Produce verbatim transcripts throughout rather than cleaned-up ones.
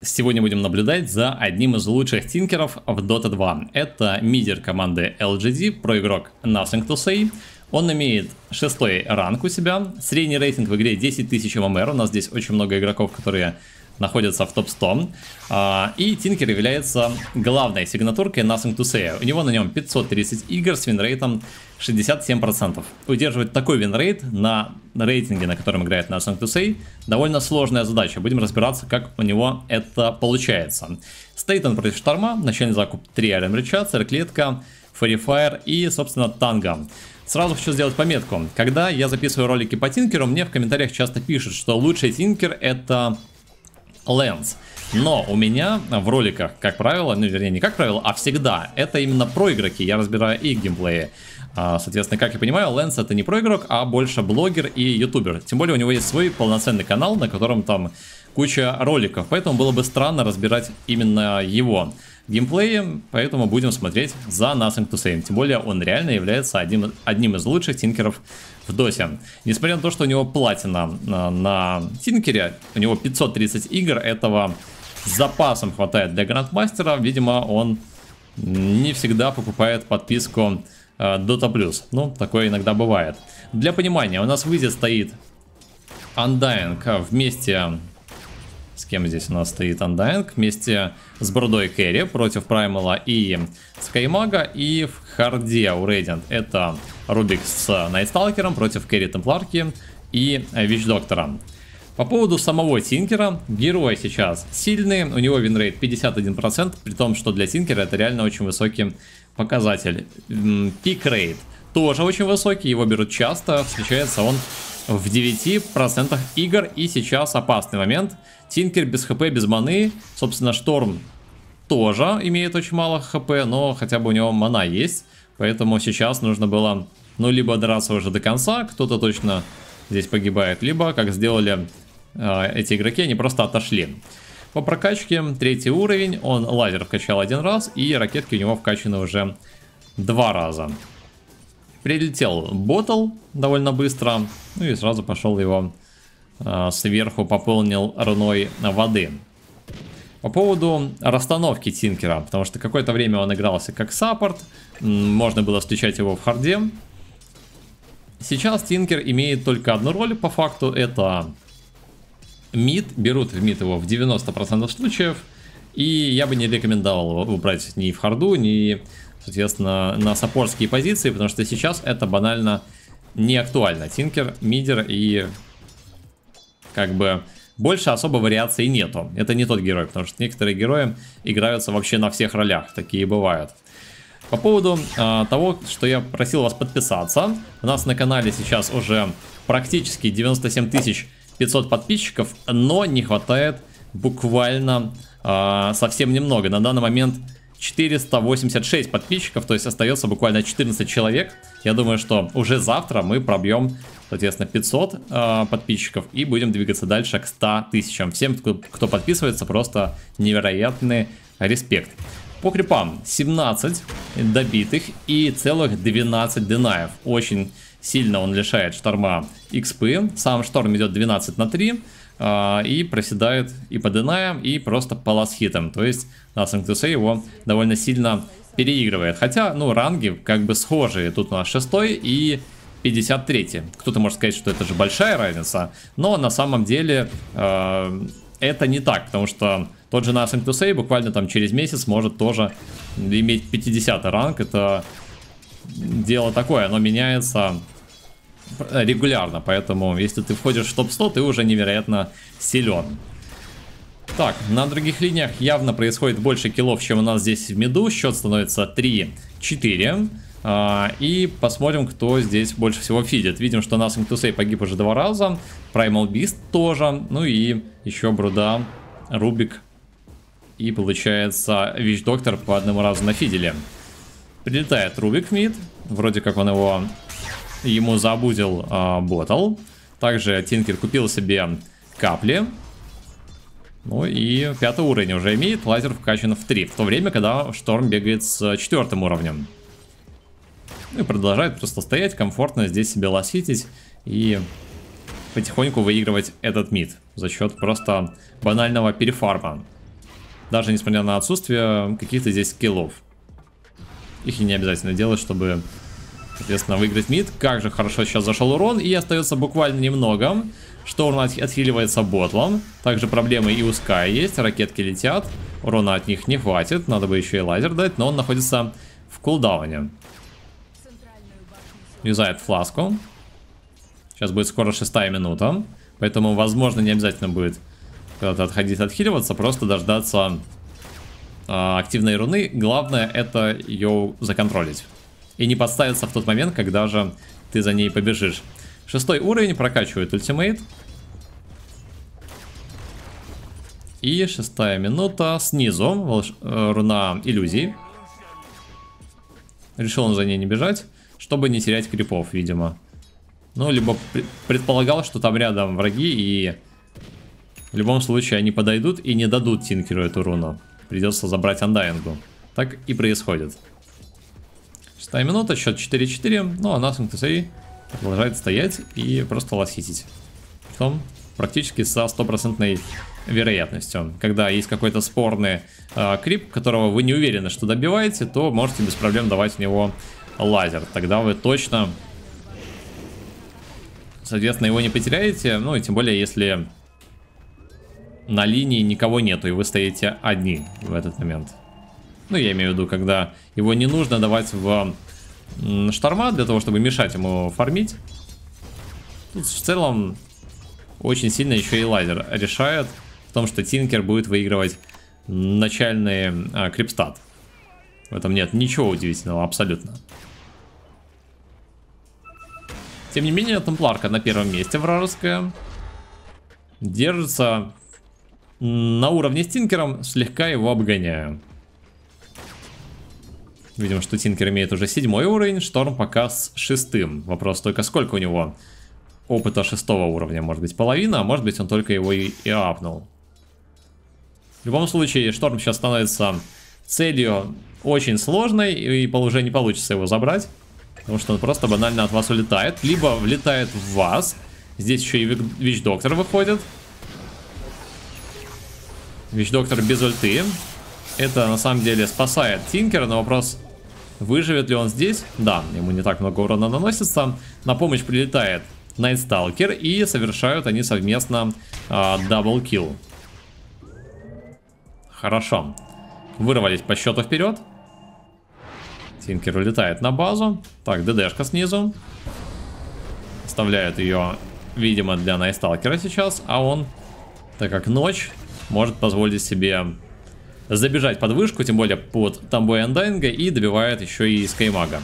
сегодня будем наблюдать за одним из лучших тинкеров в дота два. Это мидер команды эл джи ди, проигрок Nothing to Say. Он имеет шестой ранг у себя, средний рейтинг в игре десять тысяч эм эм эр. У нас здесь очень много игроков, которые находятся в топ сто. И тинкер является главной сигнатуркой Nothing to Say. У него на нем пятьсот тридцать игр с винрейтом шестьдесят семь процентов. Удерживать такой винрейт на рейтинге, на котором играет Nothing to Say, довольно сложная задача. Будем разбираться, как у него это получается. Стоит он против Шторма, начальный закуп три Аренрича, Церклетка, Фарифайр и, собственно, Танго. Сразу хочу сделать пометку. Когда я записываю ролики по тинкеру, мне в комментариях часто пишут, что лучший тинкер это Лэнс. Но у меня в роликах, как правило, ну вернее не как правило, а всегда, это именно проигроки, я разбираю их геймплеи. Соответственно, как я понимаю, Лэнс это не проигрок, а больше блогер и ютубер. Тем более у него есть свой полноценный канал, на котором там куча роликов, поэтому было бы странно разбирать именно его геймплеи, поэтому будем смотреть за Nothing to Say. Тем более он реально является одним, одним из лучших тинкеров в доте. Несмотря на то, что у него платина на, на тинкере, у него пятьсот тридцать игр, этого с запасом хватает для грандмастера. Видимо, он не всегда покупает подписку э, Dota Plus. Ну, такое иногда бывает. Для понимания, у нас в изи стоит Undying вместе... С кем здесь у нас стоит Undying? Вместе с Брудой Керри против Праймала и Скаймага. И в харде у Radiant это Рубик с Найтсталкером против Керри Темпларки и Вич Доктора. По поводу самого тинкера, герой сейчас сильный, у него винрейт пятьдесят один процент, при том, что для тинкера это реально очень высокий показатель. Пик-рейт тоже очень высокий, его берут часто, встречается он в девяти процентах игр. И сейчас опасный момент. Тинкер без хп, без маны. Собственно, Шторм тоже имеет очень мало хп, но хотя бы у него мана есть. Поэтому сейчас нужно было, ну, либо драться уже до конца, кто-то точно здесь погибает, либо, как сделали э, эти игроки, они просто отошли. По прокачке третий уровень, он лазер вкачал один раз, и ракетки у него вкачаны уже два раза. Прилетел ботл довольно быстро, ну и сразу пошел его э, сверху, пополнил руной воды. По поводу расстановки тинкера, потому что какое-то время он игрался как саппорт, можно было встречать его в харде. Сейчас тинкер имеет только одну роль по факту, это мид, берут в мид его в девяноста процентах случаев, и я бы не рекомендовал его убрать ни в харду, ни... соответственно, на саппортские позиции, потому что сейчас это банально не актуально. Тинкер, мидер и как бы больше особо вариаций нету. Это не тот герой, потому что некоторые герои играются вообще на всех ролях, такие бывают. По поводу э, того, что я просил вас подписаться, у нас на канале сейчас уже практически девяносто семь тысяч пятьсот подписчиков, но не хватает буквально э, совсем немного. На данный момент четыреста восемьдесят шесть подписчиков, то есть остается буквально четырнадцать человек. Я думаю, что уже завтра мы пробьем, соответственно, пятьсот э, подписчиков и будем двигаться дальше к ста тысячам. Всем, кто, кто подписывается, просто невероятный респект. По крипам семнадцать добитых и целых двенадцать денаев. Очень сильно он лишает Шторма экспы. Сам Шторм идет двенадцать на три. И проседает и по денаям, и просто по ласхитам. То есть Nothing to Say его довольно сильно переигрывает. Хотя, ну, ранги как бы схожие. Тут у нас шестой и пятьдесят третий. Кто-то может сказать, что это же большая разница. Но на самом деле э, это не так. Потому что тот же Nothing to Say буквально там через месяц может тоже иметь пятидесятый ранг. Это дело такое, оно меняется регулярно, поэтому если ты входишь в топ сто, ты уже невероятно силен. Так, на других линиях явно происходит больше киллов, чем у нас здесь в миду. Счет становится три четыре. А, и посмотрим, кто здесь больше всего фидит. Видим, что Nothing to Say погиб уже два раза. Primal Beast тоже. Ну и еще Бруда, Рубик. И получается Вич Доктор по одному разу нафидели. Прилетает Рубик в мид. Вроде как он его... Ему забудил э, ботл. Также Тинкер купил себе капли. Ну и пятый уровень уже имеет. Лазер вкачан в три. В то время, когда Шторм бегает с четвертым уровнем. Ну и продолжает просто стоять комфортно здесь себе лоситить. И потихоньку выигрывать этот мид. За счет просто банального перефарма. Даже несмотря на отсутствие каких-то здесь скиллов. Их и не обязательно делать, чтобы, соответственно, выиграть мид. Как же хорошо сейчас зашел урон. И остается буквально немного. Шторм отхиливается ботлом. Также проблемы и у Скай есть. Ракетки летят. Урона от них не хватит. Надо бы еще и лазер дать. Но он находится в кулдауне. Юзает фласку. Сейчас будет скоро шестая минута. Поэтому, возможно, не обязательно будет когда-то отходить, отхиливаться. Просто дождаться э, активной руны. Главное это ее законтролить. И не подставиться в тот момент, когда же ты за ней побежишь. Шестой уровень, прокачивает ультимейт. И шестая минута. Снизу волш... э, руна иллюзий. Решил он за ней не бежать, чтобы не терять крипов, видимо. Ну, либо предполагал, что там рядом враги, и в любом случае они подойдут и не дадут Тинкеру эту руну. Придется забрать Андайнгу. Так и происходит. Шестая минута, счет четыре-четыре. Ну, а Nothing to Say продолжает стоять и просто лоситить. Притом практически со стопроцентной вероятностью. Когда есть какой-то спорный э, крип, которого вы не уверены, что добиваете, то можете без проблем давать в него лазер. Тогда вы точно, соответственно, его не потеряете. Ну и тем более, если на линии никого нету, и вы стоите одни в этот момент. Ну, я имею в виду, когда его не нужно давать в шторма для того, чтобы мешать ему фармить. Тут в целом очень сильно еще и лазер решает в том, что Тинкер будет выигрывать начальный а, крипстат. В этом нет ничего удивительного абсолютно. Тем не менее, темпларка на первом месте вражеская. Держится на уровне с Тинкером, слегка его обгоняя. Видим, что Тинкер имеет уже седьмой уровень, Шторм пока с шестым. Вопрос только, сколько у него опыта шестого уровня? Может быть половина, а может быть он только его и, и апнул. В любом случае, Шторм сейчас становится целью очень сложной, и уже не получится его забрать. Потому что он просто банально от вас улетает. Либо влетает в вас. Здесь еще и Вич-доктор выходит. Вич-доктор без ульты. Это на самом деле спасает Тинкера, но вопрос, выживет ли он здесь? Да, ему не так много урона наносится. На помощь прилетает Найтсталкер, и совершают они совместно даблкилл. Хорошо. Вырвались по счету вперед. Тинкер улетает на базу. Так, ДДшка снизу. Оставляют ее, видимо, для Найтсталкера сейчас. А он, так как ночь, может позволить себе забежать под вышку, тем более под тамбой Андайнга, и добивает еще и Скаймага.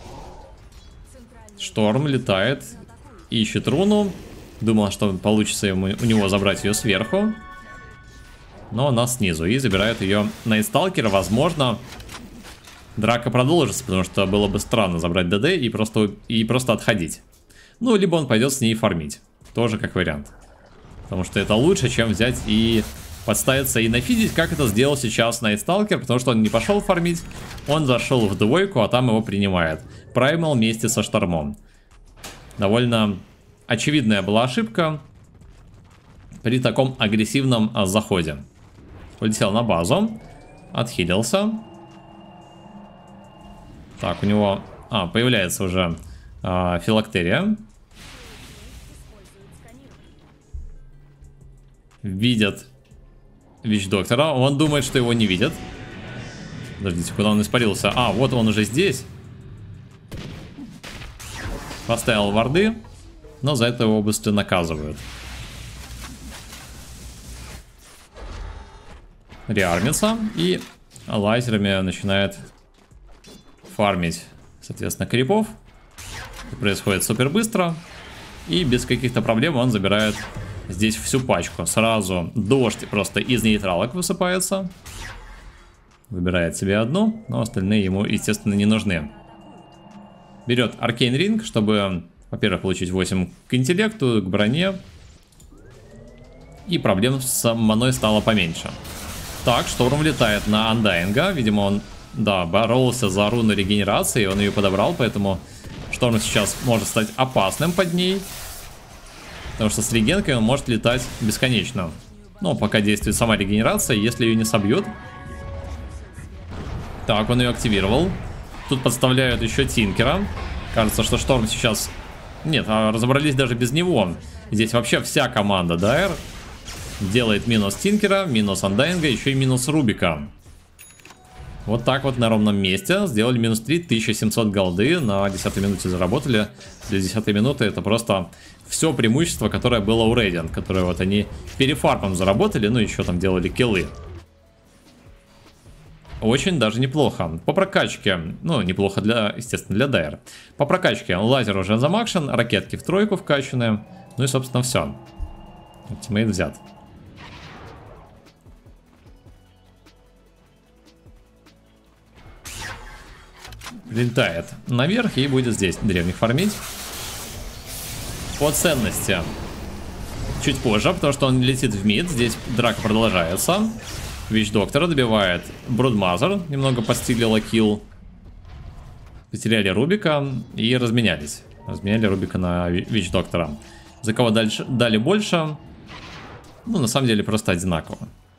Шторм летает, ищет руну. Думал, что получится ему, у него забрать ее сверху. Но она снизу, и забирает ее Найтсталкера. Возможно, драка продолжится, потому что было бы странно забрать ДД и просто, и просто отходить. Ну, либо он пойдет с ней фармить. Тоже как вариант. Потому что это лучше, чем взять и подставиться и нафидить, как это сделал сейчас Найтсталкер, потому что он не пошел фармить, он зашел в двойку, а там его принимает. Праймал вместе со Штормом. Довольно очевидная была ошибка при таком агрессивном а, заходе. Полетел на базу, отхилился. Так, у него а, появляется уже а, филактерия. Видят Вич-доктора. Он думает, что его не видят. Подождите, куда он испарился? А, вот он уже здесь. Поставил варды, но за это его быстро наказывают. Реармится и лазерами начинает фармить, соответственно, крипов. Это происходит супер быстро. И без каких-то проблем он забирает здесь всю пачку. Сразу дождь просто из нейтралок высыпается. Выбирает себе одну, но остальные ему, естественно, не нужны. Берет Аркейн Ринг, чтобы, во-первых, получить восемь к интеллекту, к броне. И проблем с маной стало поменьше. Так, Шторм летает на Андайнга. Видимо, он, да, боролся за руну регенерации, он ее подобрал, поэтому Шторм сейчас может стать опасным под ней. Потому что с регенкой он может летать бесконечно. Но пока действует сама регенерация, если ее не собьют. Так, он ее активировал. Тут подставляют еще Тинкера. Кажется, что Шторм сейчас... Нет, разобрались даже без него. Здесь вообще вся команда Дайр делает минус Тинкера, минус Андайнга, еще и минус Рубика. Вот так вот на ровном месте сделали минус три тысячи семьсот голды. На десятой минуте заработали. Для десятой минуты это просто все преимущество, которое было у Radiant, которое вот они перефармом заработали, ну еще там делали киллы. Очень даже неплохо. По прокачке, ну неплохо для, естественно, для Дайр. По прокачке лазер уже замакшен, ракетки в тройку вкачаны. Ну и собственно все. Ультимейт взят. Летает наверх и будет здесь древних фармить. По ценности чуть позже, потому что он летит в мид. Здесь драка продолжается. Вич Доктора добивает Брудмазер. Немного постилила килл. Потеряли Рубика и разменялись. Разменяли Рубика на Вич Доктора. За кого дальше дали больше? Ну, на самом деле, просто одинаково.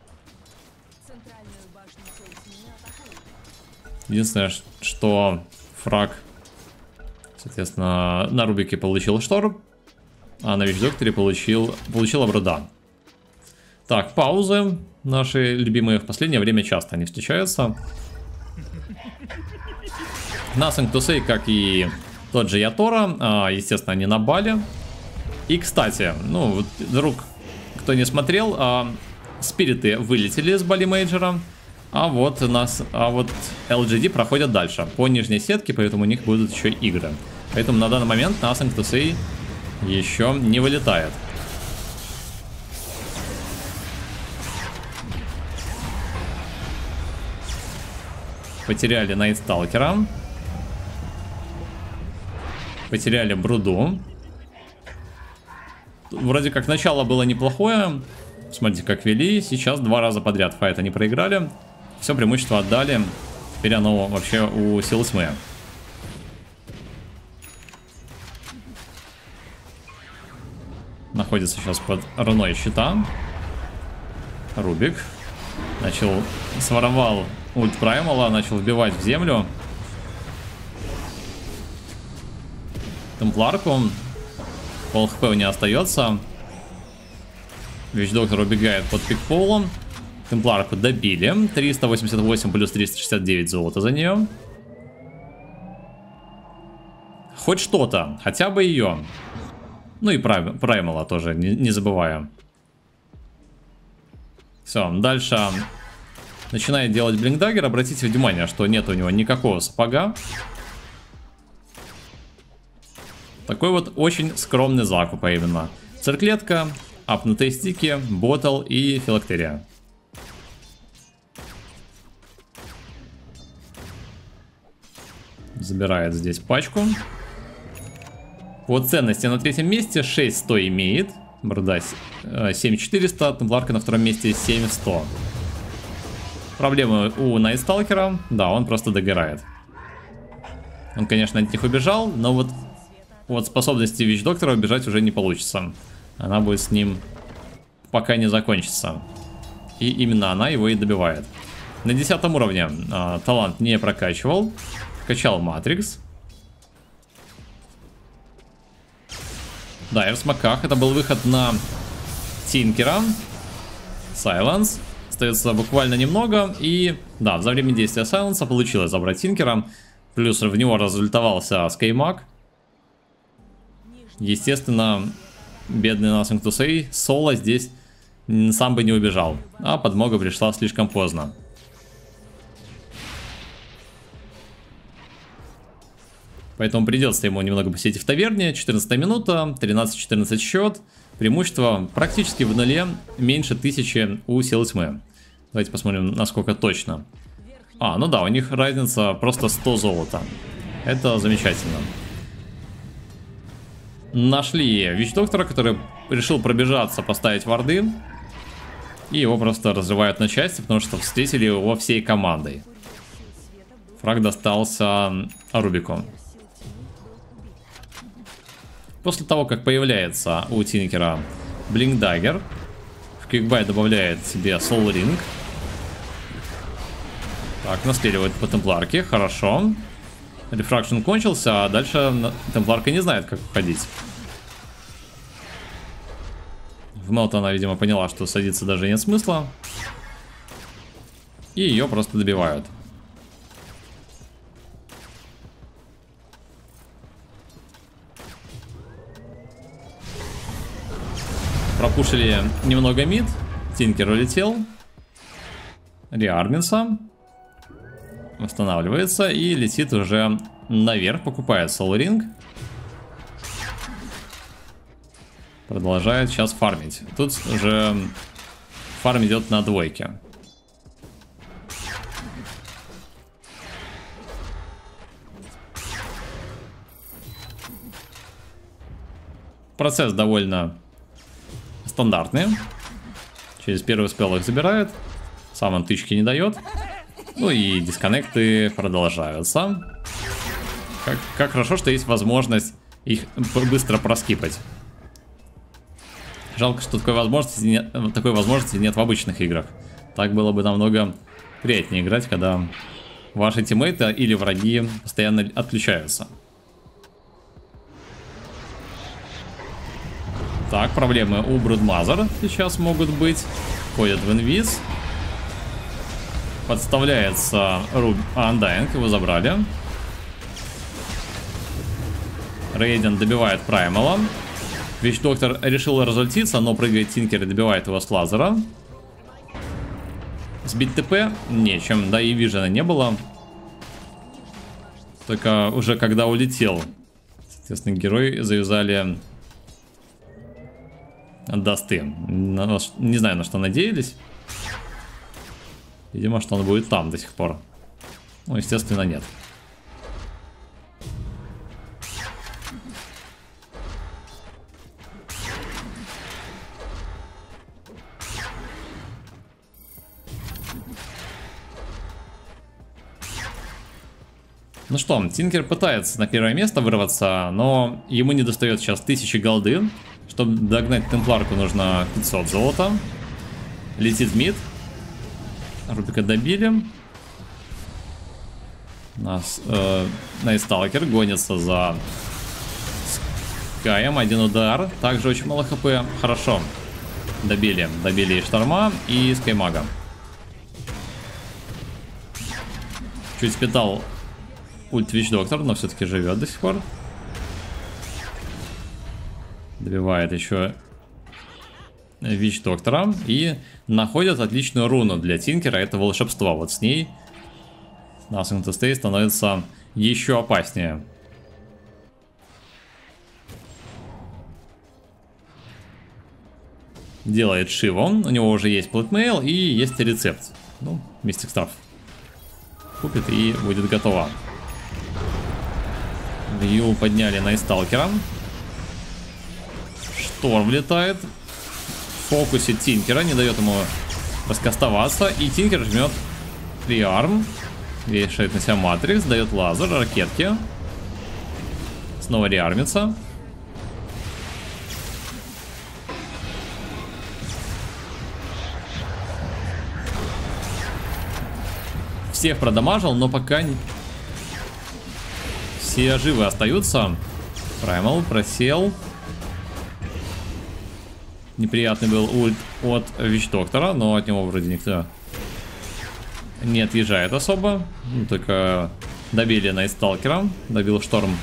Единственное, что фраг, соответственно, на Рубике получил Шторм, а на Вич Докторе получил, получила Бруда. Так, паузы. Наши любимые в последнее время часто они встречаются. Nothing to say, как и тот же Ятора. Естественно, они на бале. И, кстати, ну, вот, вдруг кто не смотрел, а, спириты вылетели с Бали Мейджора. А вот нас, а вот эл джи ди проходят дальше по нижней сетке, поэтому у них будут еще игры. Поэтому на данный момент Nothing to say еще не вылетает. Потеряли Найтсталкера. Потеряли Бруду. Вроде как начало было неплохое. Смотрите, как вели. Сейчас два раза подряд файт они проиграли. Все преимущество отдали. Теперь оно вообще у сил тьмы. Находится сейчас под руной щита. Рубик. Начал, своровал ульт Праймала, начал вбивать в землю. Темпларку. Пол хп не остается. Вич Доктор убегает под пикполом. Темпларку добили. триста восемьдесят восемь плюс триста шестьдесят девять золота за нее. Хоть что-то. Хотя бы ее. Ну и прайм, Праймала тоже, не, не забываю. Все, дальше начинает делать Блинкдаггер. Обратите внимание, что нет у него никакого сапога. Такой вот очень скромный закуп именно. Цирклетка, апнутые стики, ботл и филактерия. Забирает здесь пачку. По ценности на третьем месте шесть сто имеет. Брда семь четыреста, Темпларка на втором месте семь сто. Проблемы у Найтсталкера. Да, он просто догорает. Он, конечно, от них убежал, но вот, вот способности Вич Доктора убежать уже не получится. Она будет с ним пока не закончится. И именно она его и добивает. На десятом уровне а, талант не прокачивал. Качал Матрикс. Да, и в смоках. Это был выход на Тинкера. Сайленс. Остается буквально немного. И да, за время действия Сайленса получилось забрать Тинкера. Плюс в него разультовался Скаймаг. Естественно, бедный Nothing to say. Соло здесь сам бы не убежал. А подмога пришла слишком поздно. Поэтому придется ему немного посидеть в таверне. четырнадцатая минута, тринадцать четырнадцать счет. Преимущество практически в нуле. Меньше тысячи у силы тьмы. Давайте посмотрим, насколько точно. А, ну да, у них разница просто сто золота. Это замечательно. Нашли Вич Доктора, который решил пробежаться, поставить варды. И его просто разрывают на части, потому что встретили его всей командой. Фраг достался Рубику. После того, как появляется у Тинкера Блинкдаггер, Квикбай добавляет себе Soul Ring. Так, настреливает по темпларке, хорошо. Рефракшн кончился, а дальше темпларка не знает, как уходить. В Мелт она, видимо, поняла, что садиться даже нет смысла. И ее просто добивают. Пропушили немного мид. Тинкер улетел. Реармится. Восстанавливается и летит уже наверх. Покупает Soul Ring. Продолжает сейчас фармить. Тут уже фарм идет на двойке. Процесс довольно стандартный. Через первый спел их забирает. Сам он тычки не дает. Ну и дисконнекты продолжаются. Как, как хорошо, что есть возможность их быстро проскипать. Жалко, что такой возможности нет, такой возможности нет в обычных играх. Так было бы намного приятнее играть, когда ваши тиммейты или враги постоянно отключаются. Так, проблемы у Брудмазер сейчас могут быть. Ходят в инвиз. Подставляется Руб... Undying, его забрали. Рейден добивает Праймала. Вич-доктор решил разультиться, но прыгает Тинкер и добивает его с лазера. Сбить ТП нечем, да и вижена не было. Только уже когда улетел, соответственно, герой завязали дасты. Не знаю, на что надеялись. Видимо, что он будет там до сих пор. Ну, естественно, нет. Ну что, Тинкер пытается на первое место вырваться, но ему не достает сейчас тысячи голды. Чтобы догнать темпларку, нужно пятьсот золота. Летит мид. Рубика добили. Нас э, Найтсталкер гонится за Скаем. Один удар. Также очень мало хп. Хорошо. Добили. Добили и Шторма, и Скаймага. Чуть спитал ульт Вич-доктор, но все-таки живет до сих пор. Добивает еще Вич-доктора. И находят отличную руну для Тинкера. Это волшебство. Вот с ней Nothing to Stay становится еще опаснее. Делает Шиву. У него уже есть плейтмейл и есть рецепт. Ну, Мистик Стафф купит и будет готово. Вью подняли Найтсталкера. Шторм влетает. Фокусит Тинкера, не дает ему раскастоваться. И Тинкер жмет Реарм. Вешает на себя Матрикс, дает лазер, ракетки. Снова реармится. Всех продамажил, но пока все живы остаются. Праймал просел. Неприятный был ульт от Вич-доктора, но от него вроде никто не отъезжает особо. Ну, только добили Найтсталкера. Добил Шторм.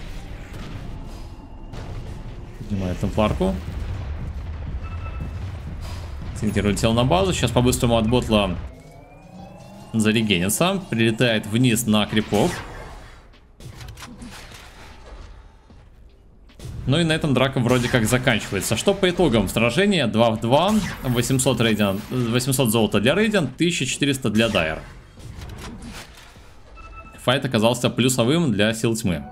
Поднимает темпларку. Тинкер улетел на базу. Сейчас по-быстрому от ботла зарегенится. Прилетает вниз на крипов. Ну и на этом драка вроде как заканчивается. Что по итогам сражения? два в два. восемьсот, рейден, восемьсот золота для Рейден, тысяча четыреста для Дайер. Файт оказался плюсовым для Сил Тьмы.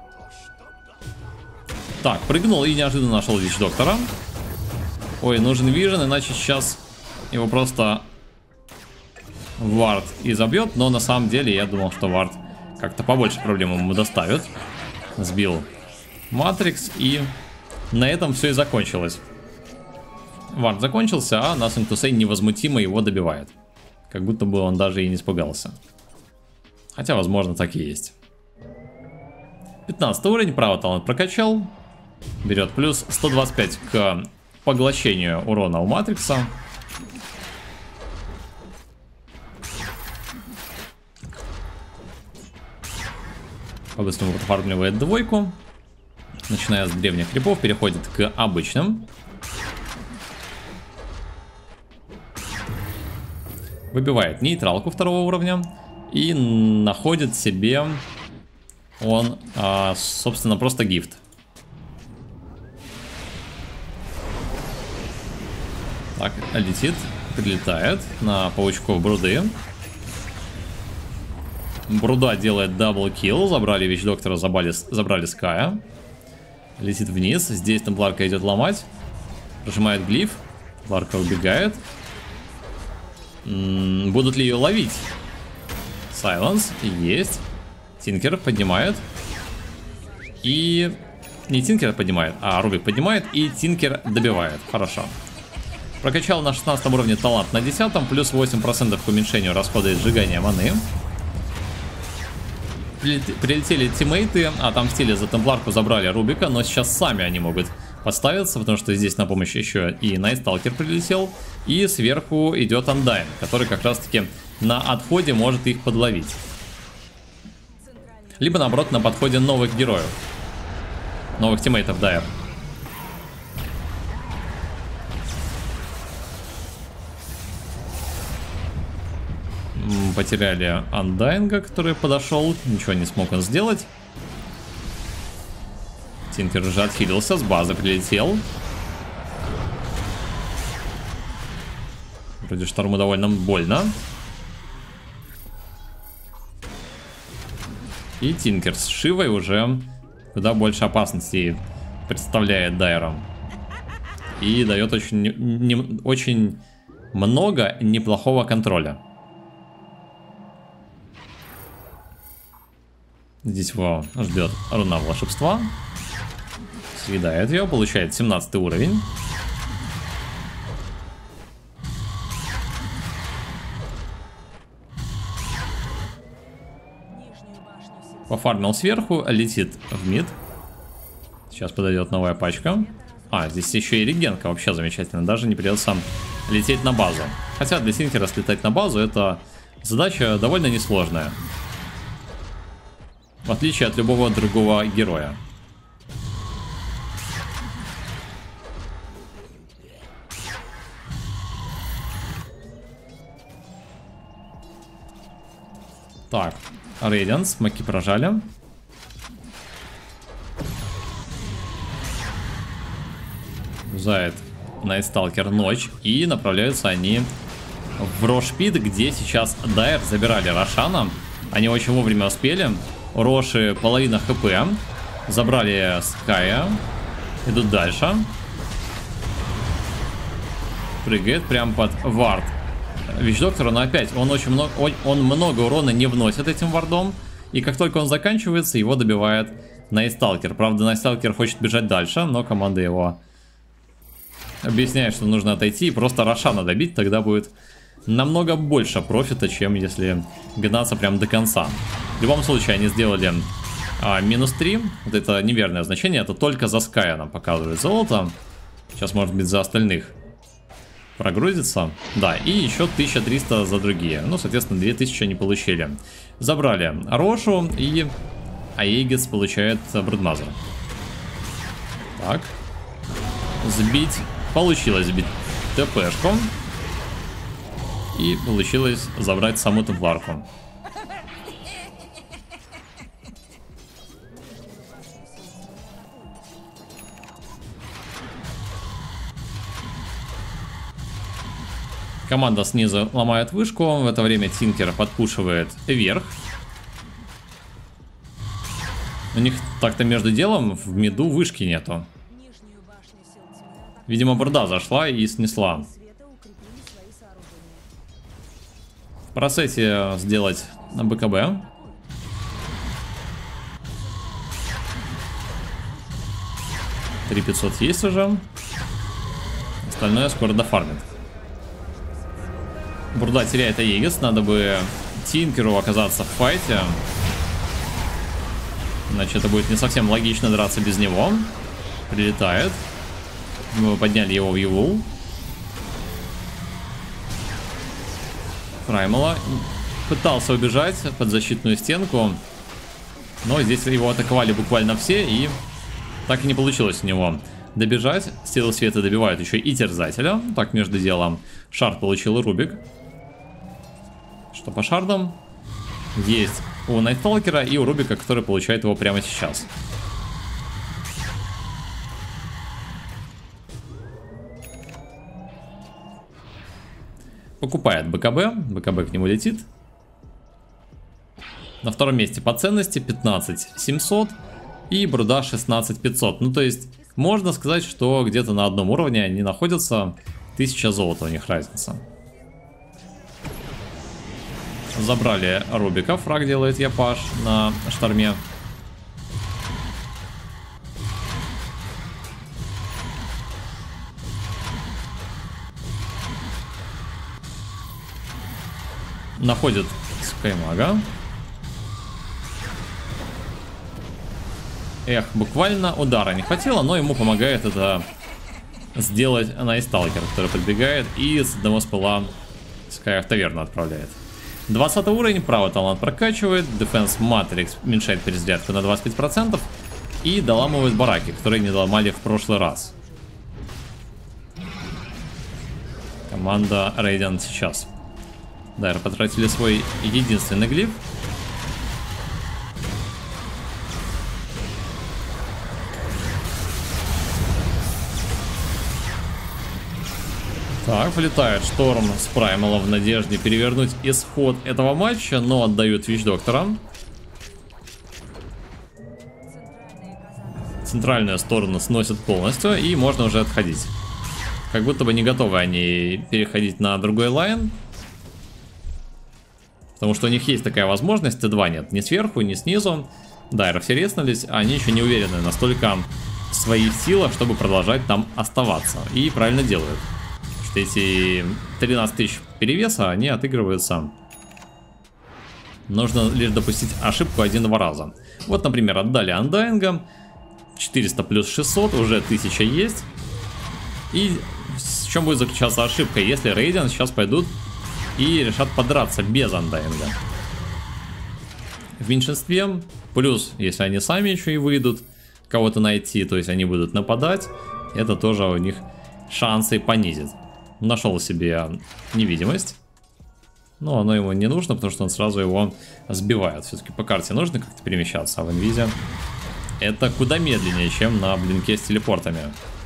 Так, прыгнул и неожиданно нашел Вич-доктора. Ой, нужен Вижен, иначе сейчас его просто Вард и забьет. Но на самом деле я думал, что Вард как-то побольше проблем ему доставит. Сбил Матрикс, и на этом все и закончилось. вард закончился, а Nothing to Say невозмутимо его добивает. Как будто бы он даже и не испугался. Хотя, возможно, так и есть. пятнадцатый уровень, право талант прокачал. Берет плюс сто двадцать пять к поглощению урона у Матрикса. По-быстрому подфармливает двойку. Начиная с древних крипов, переходит к обычным. Выбивает нейтралку второго уровня. И находит себе он, а, собственно, просто гифт. Так, летит, прилетает на паучков Бруды. Бруда делает даблкилл, забрали Вещдоктора, забрали, забрали Ская. Летит вниз, здесь Темпларка идет ломать. Прожимает глиф, Темпларка убегает. М-м, будут ли ее ловить? Сайленс, есть. Тинкер поднимает. И... Не Тинкер поднимает, а Рубик поднимает, и Тинкер добивает. Хорошо. Прокачал на шестнадцатом уровне талант на десятом, плюс восемь процентов к уменьшению расхода и сжигания маны. Прилетели тиммейты, отомстили за Темпларку, забрали Рубика, но сейчас сами они могут подставиться, потому что здесь на помощь еще и Найтсталкер прилетел, и сверху идет Undyne, который как раз таки на отходе может их подловить. Либо наоборот на подходе новых героев, новых тиммейтов Дайр. Потеряли Андайнга, который подошел. Ничего не смог он сделать. Тинкер уже отхилился, с базы прилетел. Вроде шторму довольно больно. И Тинкер с Шивой уже куда больше опасностей представляет Дайром. И дает очень, не, очень много неплохого контроля. Здесь его ждет руна волшебства. Съедает ее, получает семнадцатый уровень. Пофармил сверху, летит в мид. Сейчас подойдет новая пачка. А, здесь еще и регенка, вообще замечательно. Даже не придется лететь на базу. Хотя для Тинкера слетать на базу — это задача довольно несложная. В отличие от любого другого героя. Так, Рейдианс, маки прожали. Зает Найтсталкер ночь. И направляются они в Рошпит, где сейчас Дайр забирали Рошана. Они очень вовремя успели. У Роши половина хп. Забрали Ская. Идут дальше. Прыгает прям под вард Вещдоктора, но опять он очень много, он много урона не вносит этим вардом. И как только он заканчивается, его добивает Найтсталкер. Правда, Найтсталкер хочет бежать дальше, но команда его объясняет, что нужно отойти и просто Рошана добить. Тогда будет намного больше профита, чем если гнаться прям до конца. В любом случае, они сделали а, минус три. Вот это неверное значение. Это только за Ская нам показывает золото. Сейчас, может быть, за остальных прогрузится. Да, и еще тысяча триста за другие. Ну, соответственно, две тысячи они получили. Забрали Рошу, и Аегис получает Брудмазер. Так. Сбить. Получилось сбить ТПшку. И получилось забрать саму Темпларку. Команда снизу ломает вышку. В это время Тинкер подпушивает вверх. У них так-то между делом в миду вышки нету. Видимо, Бруда зашла и снесла. В процессе сделать на БКБ. три тысячи пятьсот есть уже. Остальное скоро дофармит. Бурда теряет Аегис. Надо бы Тинкеру оказаться в файте. Иначе это будет не совсем логично драться без него. Прилетает. Мы подняли его в Евул. Праймала пытался убежать под защитную стенку. Но здесь его атаковали буквально все. И так и не получилось у него добежать. Силы света добивают еще и терзателя. Так, между делом. Шард получил и Рубик. Что по шардам? Есть у Найтсталкера и у Рубика, который получает его прямо сейчас. Покупает БКБ. БКБ к нему летит. На втором месте по ценности пятнадцать семьсот и Бруда шестнадцать пятьсот. Ну, то есть, можно сказать, что где-то на одном уровне они находятся. тысяча золота у них разница. Забрали Рубика. Фраг делает Япаш на шторме. Находит Скаймага. Эх, буквально удара не хватило, но ему помогает это сделать Найтсталкер, который подбегает и с одного спала Скай в таверну отправляет. двадцатый уровень, правый талант прокачивает, Defense Matrix уменьшает перезарядку на двадцать пять процентов и доламывает бараки, которые не доломали в прошлый раз. Команда Radiant сейчас. Дайр потратили свой единственный глиф. Так, влетает Шторм с Праймалом в надежде перевернуть исход этого матча, но отдают Вич-доктора. Центральную сторону сносят полностью, и можно уже отходить. Как будто бы не готовы они переходить на другой лайн. Потому что у них есть такая возможность, Т два нет ни сверху, ни снизу. Дайры все резнулись, а они еще не уверены настолько в своих силах, чтобы продолжать там оставаться. И правильно делают. Что эти тринадцать тысяч перевеса, они отыгрываются. Нужно лишь допустить ошибку один-два раза. Вот, например, отдали Undying. четыреста плюс шестьсот, уже тысяча есть. И в чем будет заключаться ошибка, если Radiant сейчас пойдут и решат подраться без Undying. В меньшинстве, плюс, если они сами еще и выйдут кого-то найти, то есть они будут нападать, это тоже у них шансы понизит. Нашел себе невидимость. Но оно ему не нужно, потому что он сразу его сбивает. Все-таки по карте нужно как-то перемещаться, а в инвизе это куда медленнее, чем на блинке с телепортами.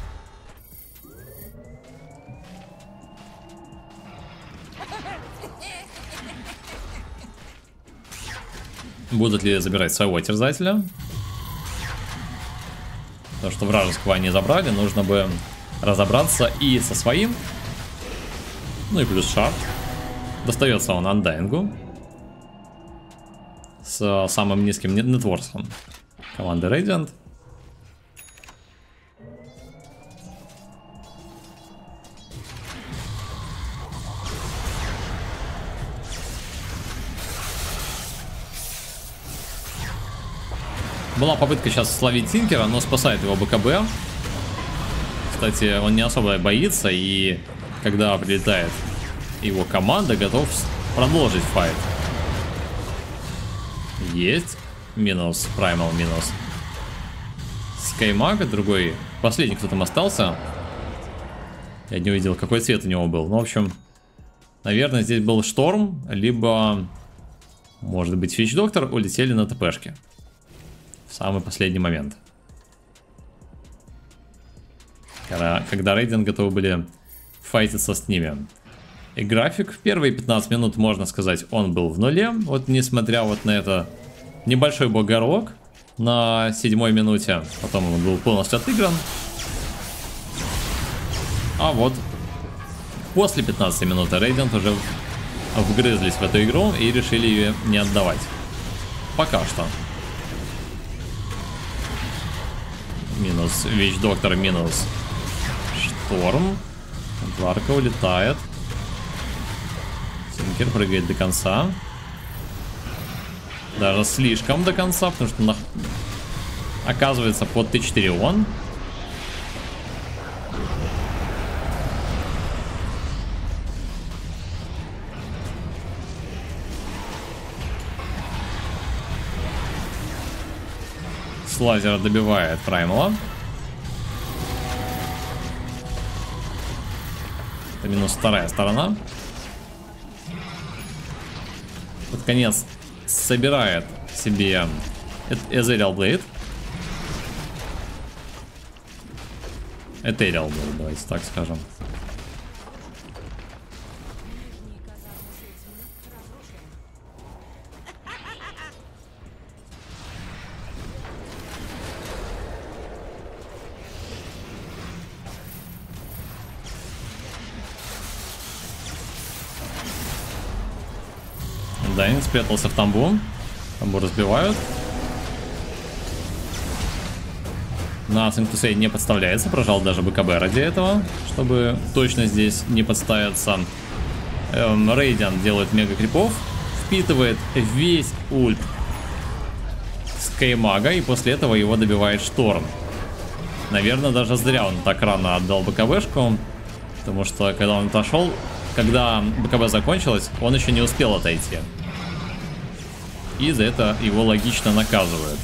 Будут ли забирать своего терзателя? Потому что вражеского они забрали, нужно бы разобраться и со своим. Ну и плюс шард. Достается он Undying'у с самым низким нетворсом команды Radiant. Была попытка сейчас словить Тинкера, но спасает его БКБ. Кстати, он не особо боится, и когда прилетает его команда, готов продолжить файт. Есть. Минус. Праймал минус. Скаймаг, другой. Последний, кто там остался. Я не увидел, какой цвет у него был. Ну, в общем, наверное, здесь был Шторм, либо, может быть, Вич-доктор улетели на ТПшке. В самый последний момент. Когда, когда Radiant готовы были файтиться с ними. И график, первые пятнадцать минут, можно сказать, он был в нуле. Вот несмотря вот на это небольшой бугорок на седьмой минуте. Потом он был полностью отыгран. А вот после пятнадцатой минуты Radiant уже вгрызлись в эту игру и решили ее не отдавать. Пока что. Минус Вич-доктор, минус Шторм. Темпларка улетает. Тинкер прыгает до конца. Даже слишком до конца, потому что на... оказывается под Т четыре он. С лазера добивает Праймала. Это минус вторая сторона. Под конец собирает себе Ethereal Blade. Ethereal Blade, давайте так скажем. Дайн спрятался в тамбу. Тамбу разбивают. Nothing to Say не подставляется. Прожал даже БКБ ради этого, чтобы точно здесь не подставиться. Эм, Рейдиан делает мега крипов. Впитывает весь ульт Скаймага. И после этого его добивает Шторм. Наверное, даже зря он так рано отдал БКБшку. Потому что когда он отошел, когда БКБ закончилось, он еще не успел отойти. И за это его логично наказывают.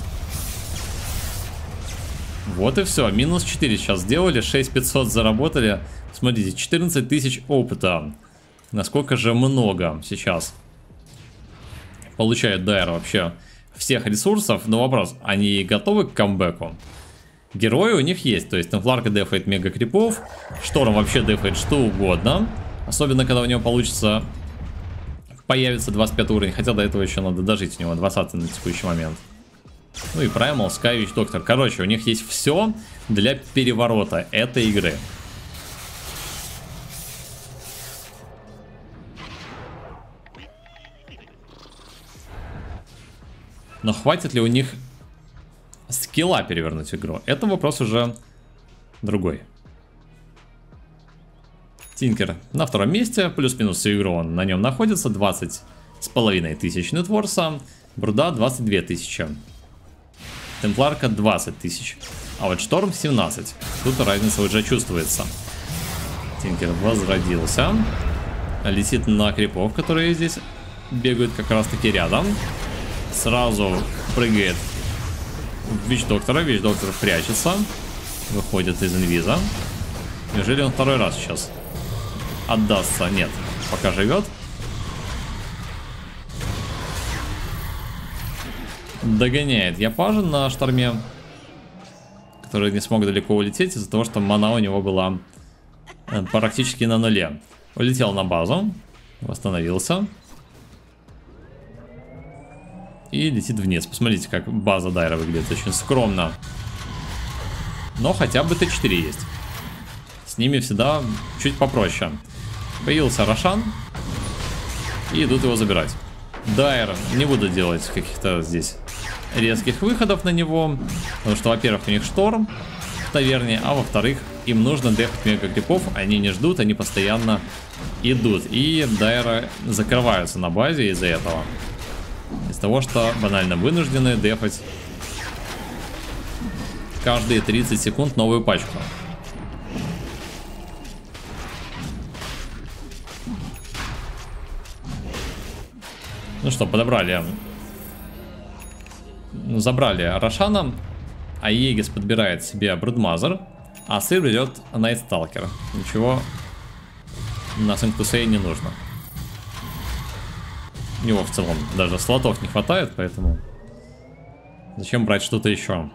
Вот и все. Минус четыре сейчас сделали. шесть тысяч пятьсот заработали. Смотрите, четырнадцать тысяч опыта. Насколько же много сейчас получает Дайр вообще всех ресурсов. Но вопрос, они готовы к камбэку? Герои у них есть. То есть Темпларка дефает мега крипов. Шторм вообще дефает что угодно. Особенно, когда у него получится... появится двадцать пятый уровень, хотя до этого еще надо дожить у него, двадцатый на текущий момент. Ну и Праймал, Скай, Вич Доктор. Короче, у них есть все для переворота этой игры. Но хватит ли у них скилла перевернуть игру? Это вопрос уже другой. Тинкер на втором месте, плюс-минус всю игру он на нем находится, двадцать с половиной тысяч нетворса, Бруда двадцать две тысячи, Темпларка двадцать тысяч, а вот Шторм семнадцать, тут разница уже чувствуется. Тинкер возродился, летит на крипов, которые здесь бегают как раз таки рядом, сразу прыгает в Вич Доктора, Вич Доктор прячется, выходит из инвиза. Неужели он второй раз сейчас отдастся? Нет, пока живет. Догоняет Япажа на Шторме, который не смог далеко улететь из-за того, что мана у него была практически на нуле. Улетел на базу, восстановился и летит вниз. Посмотрите, как база Дайра выглядит, очень скромно. Но хотя бы Т четыре есть. С ними всегда чуть попроще. Появился Рошан. И идут его забирать. Дайр, не буду делать каких-то здесь резких выходов на него. Потому что, во-первых, у них Шторм в таверне. А во-вторых, им нужно дефать мега крипов. Они не ждут, они постоянно идут. И Дайры закрываются на базе из-за этого. Из-за того, что банально вынуждены дефать каждые тридцать секунд новую пачку. Ну что, подобрали. Забрали Рошана. А Егис подбирает себе Брудмазер. А Сыр берет Найтсталкер. Ничего на Nothing to Say не нужно. У него в целом даже слотов не хватает, поэтому зачем брать что-то еще?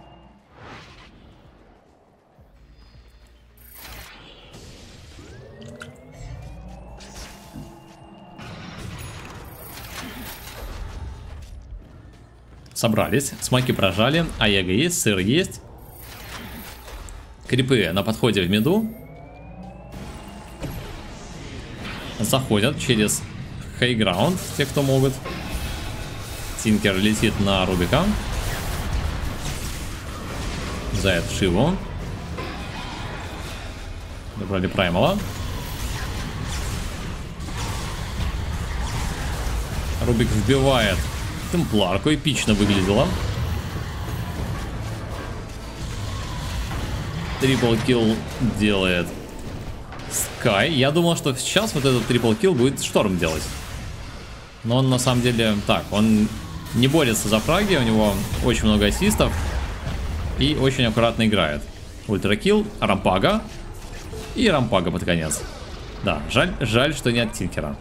Собрались, смоки прожали, Аяга есть, Сыр есть. Крипы на подходе в миду. Заходят через хайграунд, те, кто могут. Тинкер летит на Рубика. Заяд Шиву. Забрали Праймала. Рубик вбивает темпларку, эпично выглядело. Трипл килл делает Скай. Я думал, что сейчас вот этот трипл килл будет Шторм делать. Но он на самом деле... Так, он не борется за фраги, у него очень много ассистов. И очень аккуратно играет. Ультракилл, Рампага. И Рампага под конец. Да, жаль, жаль, что нет Тинкера.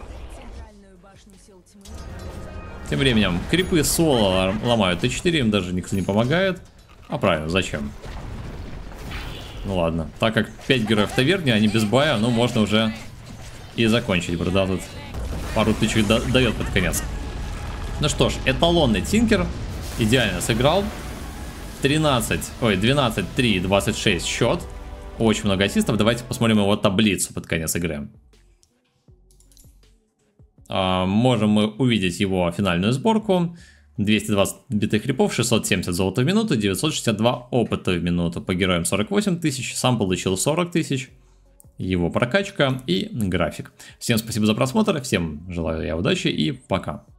Тем временем, крипы соло ломают Т четыре, им даже никто не помогает. А правильно, зачем? Ну ладно, так как пять героев в таверне, они без бая, ну можно уже и закончить. Борода тут пару тычек дает под конец. Ну что ж, эталонный Тинкер идеально сыграл. тринадцать, ой, двенадцать, три, двадцать шесть счет. Очень много ассистов. Давайте посмотрим его таблицу под конец игры. А, можем мы увидеть его финальную сборку. двести двадцать битых крипов, шестьсот семьдесят золота в минуту, девятьсот шестьдесят два опыта в минуту. По героям сорок восемь тысяч, сам получил сорок тысяч. Его прокачка и график. Всем спасибо за просмотр, всем желаю я удачи и пока.